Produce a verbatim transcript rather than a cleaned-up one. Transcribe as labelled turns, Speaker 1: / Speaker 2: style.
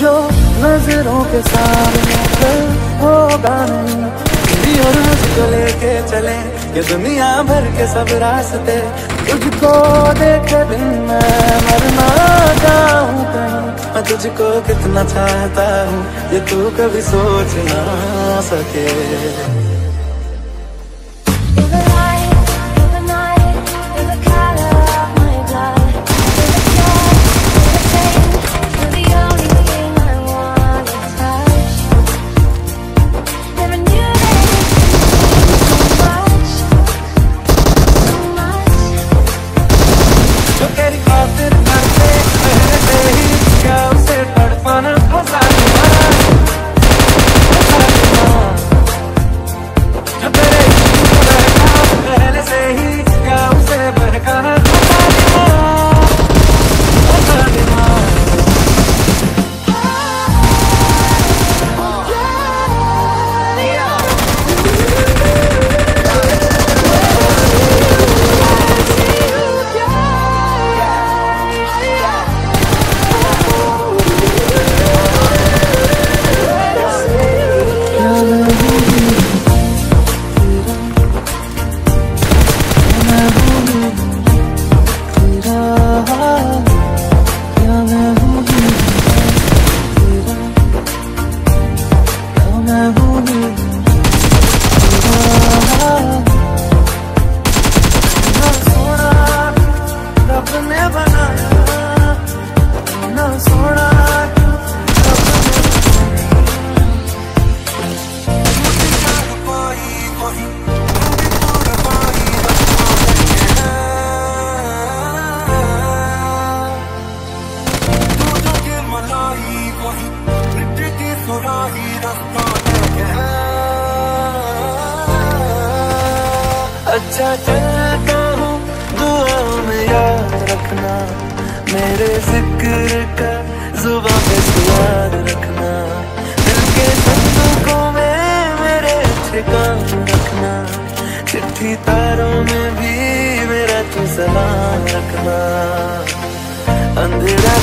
Speaker 1: जो नजरों के सामने फिर होगा नहीं, और मुझको लेके चले ये दुनिया भर के सब रास्ते। तुझको देखे बिन मैं मर ना जाऊं कहीं, मैं तुझको कितना चाहता हूँ ये तू कभी सोच ना सके। अच्छा चलता हूँ दुआओं में याद रखना, मेरे जिक्र का जुबान पे याद रखना, दिल के संदूकों में मेरे अच्छे काम रखना, चिट्ठी तारों में भी मेरा तू सलाम रखना। अंधेरा